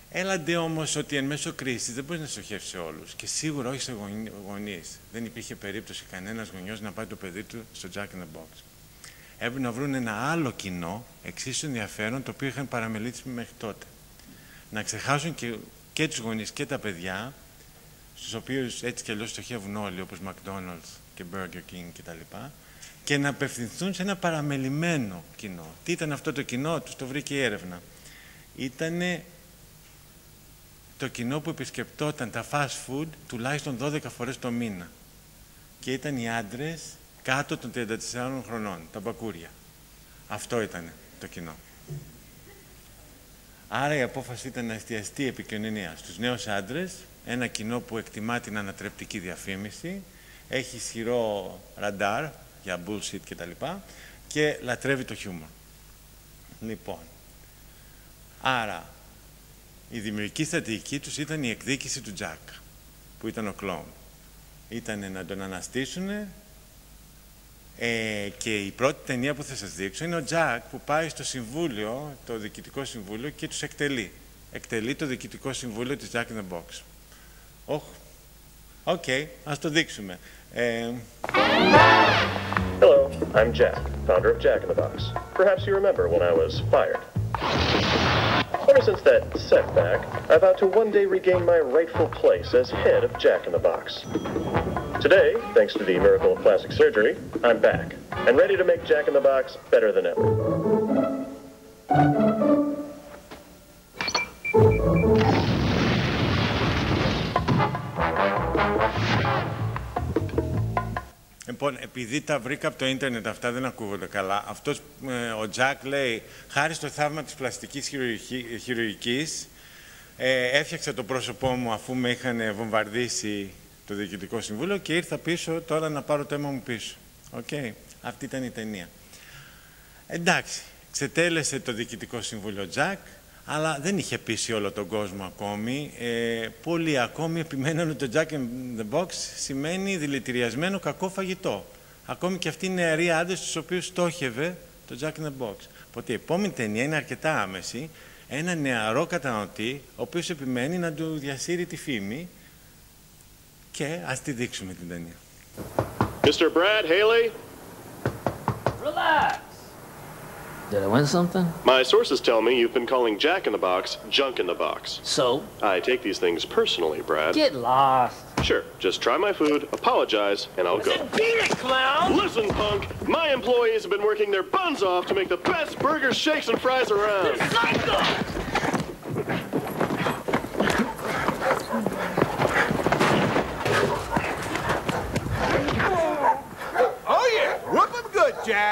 Έλαντε όμως ότι εν μέσω κρίσης δεν μπορείς να στοχεύσεις σε όλους και σίγουρα όχι σε γονείς. Δεν υπήρχε περίπτωση κανένας γονιός να πάει το παιδί του στο Jack in the Box. Έπρεπε να βρουν ένα άλλο κοινό εξίσου ενδιαφέρον το οποίο είχαν παραμελήσει μέχρι τότε. Να ξεχάσουν και τους γονείς και τα παιδιά, στους οποίους έτσι κι αλλιώς στοχεύουν όλοι, όπως McDonald's και Burger King κτλ. Και να απευθυνθούν σε ένα παραμελημένο κοινό. Τι ήταν αυτό το κοινό, τους το βρήκε η έρευνα. Ήτανε το κοινό που επισκεπτόταν τα fast food τουλάχιστον 12 φορές το μήνα. Και ήταν οι άντρες κάτω των 34 χρονών, τα μπακούρια. Αυτό ήταν το κοινό. Άρα η απόφαση ήταν να εστιαστεί η επικοινωνία στους νέους άντρες, ένα κοινό που εκτιμά την ανατρεπτική διαφήμιση, έχει ισχυρό ραντάρ για bullshit κτλ. Και λατρεύει το χιούμορ. Λοιπόν, άρα η δημιουργική στρατηγική τους ήταν η εκδίκηση του Τζακ, που ήταν ο κλόουν. Ήταν να τον αναστήσουν και η πρώτη ταινία που θα σας δείξω είναι ο Τζακ που πάει στο συμβούλιο, το διοικητικό συμβούλιο και τους εκτελεί. Εκτελεί το διοικητικό συμβούλιο της Jack in the Box. Οκ, ας το δείξουμε. Hello, I'm Jack, founder of Jack in the Box. Perhaps you remember when I was fired. Ever since that setback, I vowed to one day regain my rightful place as head of Jack in the Box. Today, thanks to the miracle of plastic surgery, I'm back and ready to make Jack in the Box better than ever. Λοιπόν, επειδή τα βρήκα από το ίντερνετ, αυτά δεν ακούγονται καλά. Αυτός, ο Τζακ λέει, χάρη στο θαύμα της πλαστικής χειρουργικής, έφτιαξα το πρόσωπό μου αφού με είχαν βομβαρδίσει το Διοικητικό Συμβούλιο και ήρθα πίσω τώρα να πάρω το αίμα μου πίσω. Αυτή ήταν η ταινία. Εντάξει, ξετέλεσε το Διοικητικό Συμβούλιο Τζακ, αλλά δεν είχε πείσει όλο τον κόσμο ακόμη. Πολλοί ακόμη επιμέναν ότι το Jack in the Box σημαίνει δηλητηριασμένο κακό φαγητό. Ακόμη και αυτοί οι νεαροί άντρες στους οποίους στόχευε το Jack in the Box. Οπότε η επόμενη ταινία είναι αρκετά άμεση. Ένα νεαρό καταναλωτή, ο οποίος επιμένει να του διασύρει τη φήμη. Και ας τη δείξουμε την ταινία. Mr. Brad Haley? Relax! Did I win something? My sources tell me you've been calling Jack in the Box junk in the box. So? I take these things personally, Brad. Get lost. Sure, just try my food, apologize, and I'll go. Beat it, clown! Listen, punk! My employees have been working their buns off to make the best burgers, shakes, and fries around. Psycho! Oh, yeah! Whoop 'em good, Jack!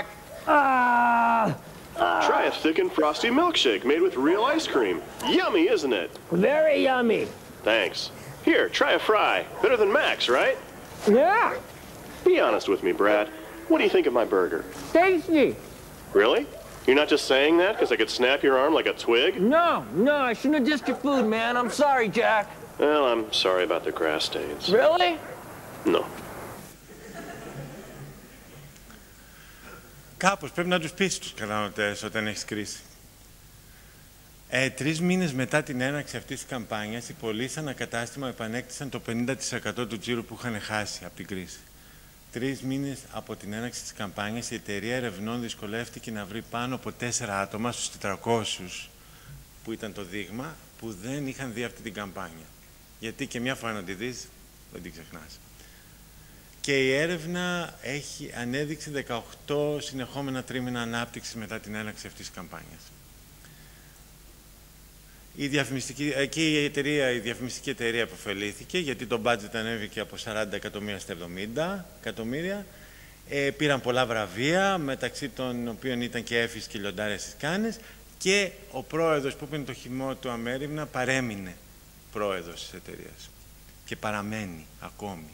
Try a thick and frosty milkshake made with real ice cream. Yummy, isn't it? Very yummy. Thanks. Here, try a fry. Better than Max, right? Yeah. Be honest with me, Brad. What do you think of my burger? Tasty. Really? You're not just saying that because I could snap your arm like a twig? No, I shouldn't have dissed your food, man. I'm sorry, Jack. Well, I'm sorry about the grass stains. Really? No. Κάπως πρέπει να τους πείσεις τους καταναλωτές όταν έχεις κρίση. 3 μήνες μετά την έναρξη αυτής της καμπάνιας, οι πωλήσεις σε ένα κατάστημα επανέκτησαν το 50% του τζίρου που είχαν χάσει από την κρίση. 3 μήνες από την έναρξη της καμπάνιας, η εταιρεία ερευνών δυσκολεύτηκε να βρει πάνω από 4 άτομα στους 400 που ήταν το δείγμα, που δεν είχαν δει αυτή την καμπάνια. Γιατί και μια φορά να τη δεις, δεν την ξεχνάς. Και η έρευνα ανέδειξε 18 συνεχόμενα τρίμηνα ανάπτυξης μετά την έναρξη αυτής της καμπάνιας. Η διαφημιστική εταιρεία αποφελήθηκε, γιατί το budget ανέβηκε από 40 εκατομμύρια στα 70 εκατομμύρια. Πήραν πολλά βραβεία, μεταξύ των οποίων ήταν και Έφης και λιοντάρια στις Κάνες, και ο πρόεδρος που είπε το χυμό του αμέριμνα παρέμεινε πρόεδρος της εταιρείας και παραμένει ακόμη.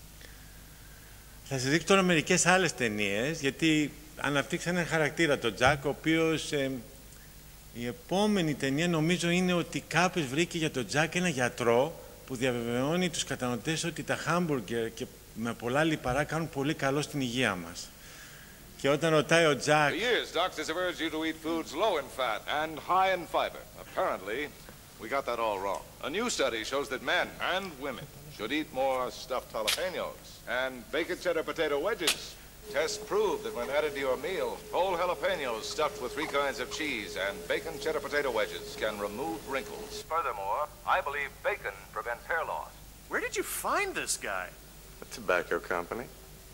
Θα σας δείξω τώρα μερικές άλλες ταινίες, γιατί αναπτύξαν έναν χαρακτήρα, τον Τζακ, ο οποίος η επόμενη ταινία νομίζω είναι ότι κάποιος βρήκε για τον Τζακ ένα γιατρό που διαβεβαιώνει τους καταναλωτές ότι τα χάμπουργκερ και με πολλά λιπαρά κάνουν πολύ καλό στην υγεία μας. Και όταν ρωτάει ο Τζακ... For years, doctors have urged you to eat foods low in fat and high in fiber. Apparently, We got that all wrong. A new study shows that men and women should eat more stuffed jalapenos and bacon cheddar potato wedges. Tests prove that when added to your meal, whole jalapenos stuffed with 3 kinds of cheese and bacon cheddar potato wedges can remove wrinkles. Furthermore, I believe bacon prevents hair loss. Where did you find this guy? A tobacco company.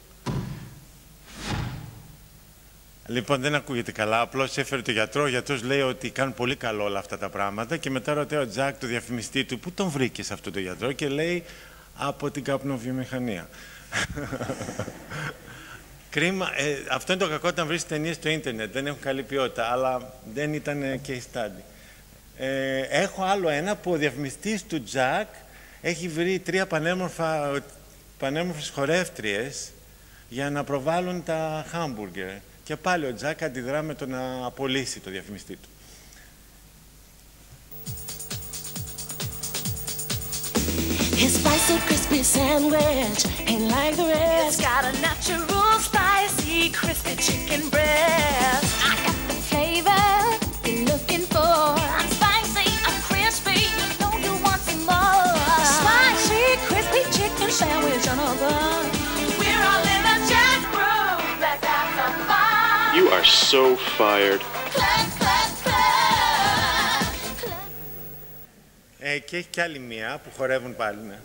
Λοιπόν, δεν ακούγεται καλά. Απλώς έφερε το γιατρό. Ο γιατρός λέει ότι κάνουν πολύ καλό όλα αυτά τα πράγματα. Και μετά ρωτάει ο Τζακ, το διαφημιστή του, πού τον βρήκες αυτό το γιατρό, και λέει από την καπνοβιομηχανία. Κρίμα. Αυτό είναι το κακό όταν βρεις ταινίες στο ίντερνετ. Δεν έχουν καλή ποιότητα, αλλά δεν ήταν case study. Έχω άλλο ένα που ο διαφημιστής του Τζακ έχει βρει 3 πανέμορφες χορεύτριες για να προβάλλουν τα χάμπουργκερ. Και πάλι ο Τζακ αντιδρά με το να απολύσει το διαφημιστή του. His spicy crispy sandwich ain't like the rest. It's got a natural spicy crispy chicken breast. I got the flavor you're looking for. I'm spicy, I'm crispy, you know you want some more. Spicy crispy chicken sandwich on a bun. We're all in a Jack Brew. Let's have some fun. You are so fired. Clap, clap, clap, clap. Και έχει κι άλλη μία που χορεύουν πάλι, ναι.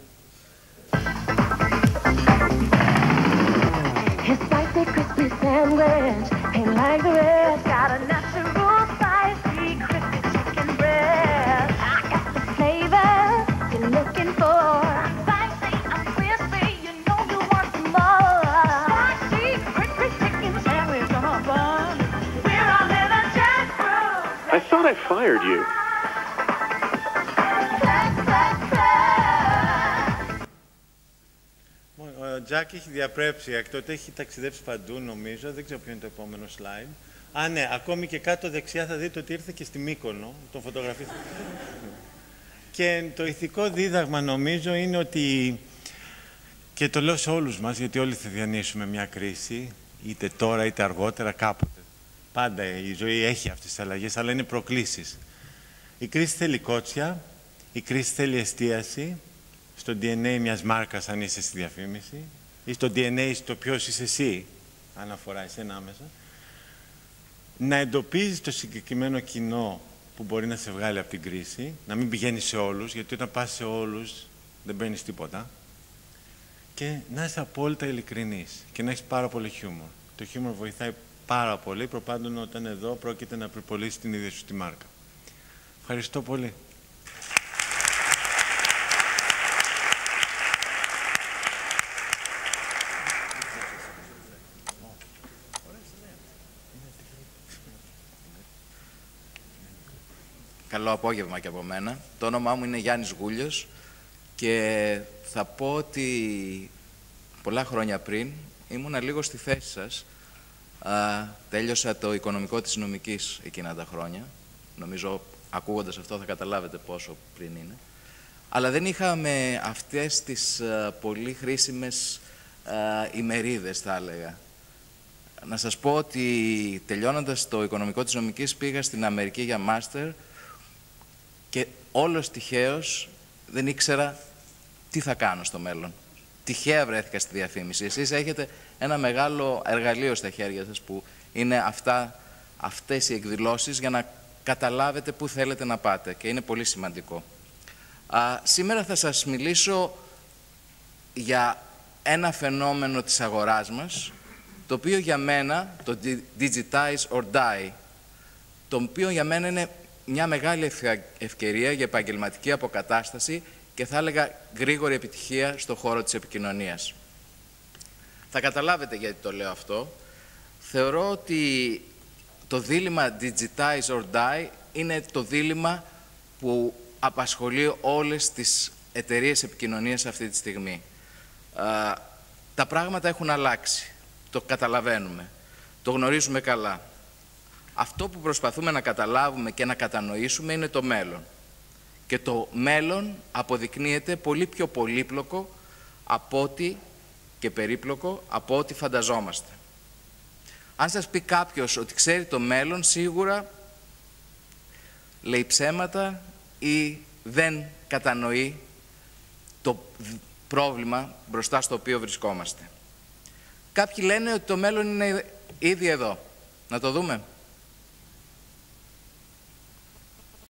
His spicy crispy sandwich ain't like the rest. Got a natural spicy crispy chicken breast. I got the flavor you're looking for. I'm spicy, I'm crispy, you know you want some more. Spicy crispy chicken sandwich on a bun. We're all in a Jack Brew. I thought I fired you. Ο Τζακ έχει διαπρέψει, εκτότε έχει ταξιδέψει παντού, νομίζω. Δεν ξέρω ποιο είναι το επόμενο slide. Α, ναι, ακόμη και κάτω δεξιά θα δείτε ότι ήρθε και στη Μύκονο, τον φωτογραφίθηκε. Και το ηθικό δίδαγμα, νομίζω, είναι ότι, και το λέω σε όλους μας, γιατί όλοι θα διανύσουμε μια κρίση, είτε τώρα είτε αργότερα, κάποτε. Πάντα η ζωή έχει αυτές τις αλλαγές, αλλά είναι προκλήσεις. Η κρίση θέλει κότσια, η κρίση θέλει εστίαση, στο DNA μιας μάρκας αν είσαι στη διαφήμιση, ή στο DNA στο ποιος είσαι εσύ, αν αφορά εσένα άμεσα, να εντοπίζεις το συγκεκριμένο κοινό που μπορεί να σε βγάλει από την κρίση, να μην πηγαίνεις σε όλους, γιατί όταν πας σε όλους δεν παίρνεις τίποτα, και να είσαι απόλυτα ειλικρινής και να έχεις πάρα πολύ χιούμορ. Το χιούμορ βοηθάει πάρα πολύ, προπάντων όταν εδώ πρόκειται να προπολύσεις την ίδια σου τη μάρκα. Ευχαριστώ πολύ. Καλό απόγευμα και από μένα. Το όνομά μου είναι Γιάννης Γούλιος και θα πω ότι πολλά χρόνια πριν ήμουνα λίγο στη θέση σας. Τέλειωσα το οικονομικό της νομικής εκείνα τα χρόνια. Νομίζω, ακούγοντας αυτό, θα καταλάβετε πόσο πριν είναι. Αλλά δεν είχαμε αυτές τις πολύ χρήσιμες ημερίδες, θα έλεγα. Να σας πω ότι τελειώνοντας το οικονομικό της νομικής πήγα στην Αμερική για μάστερ και όλος τυχαίως δεν ήξερα τι θα κάνω στο μέλλον. Τυχαία βρέθηκα στη διαφήμιση. Εσείς έχετε ένα μεγάλο εργαλείο στα χέρια σας που είναι αυτές οι εκδηλώσεις για να καταλάβετε πού θέλετε να πάτε και είναι πολύ σημαντικό. Σήμερα θα σας μιλήσω για ένα φαινόμενο της αγοράς μας, το οποίο για μένα, το digitize or die, το οποίο για μένα είναι μια μεγάλη ευκαιρία για επαγγελματική αποκατάσταση και θα έλεγα γρήγορη επιτυχία στον χώρο της επικοινωνίας. Θα καταλάβετε γιατί το λέω αυτό. Θεωρώ ότι το δίλημμα digitize or die είναι το δίλημμα που απασχολεί όλες τις εταιρείες επικοινωνίας αυτή τη στιγμή. Τα πράγματα έχουν αλλάξει. Το καταλαβαίνουμε. Το γνωρίζουμε καλά. Αυτό που προσπαθούμε να καταλάβουμε και να κατανοήσουμε είναι το μέλλον. Και το μέλλον αποδεικνύεται πολύ πιο πολύπλοκο από ό,τι και περίπλοκο από ό,τι φανταζόμαστε. Αν σας πει κάποιος ότι ξέρει το μέλλον, σίγουρα λέει ψέματα ή δεν κατανοεί το πρόβλημα μπροστά στο οποίο βρισκόμαστε. Κάποιοι λένε ότι το μέλλον είναι ήδη εδώ. Να το δούμε.